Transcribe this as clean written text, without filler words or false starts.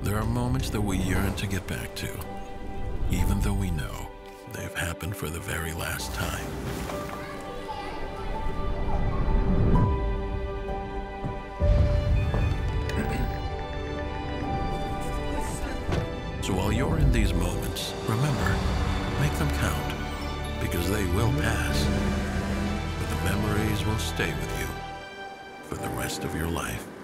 There are moments that we yearn to get back to, even though we know they've happened for the very last time. So while you're in these moments, remember, make them count, because they will pass, but the memories will stay with you for the rest of your life.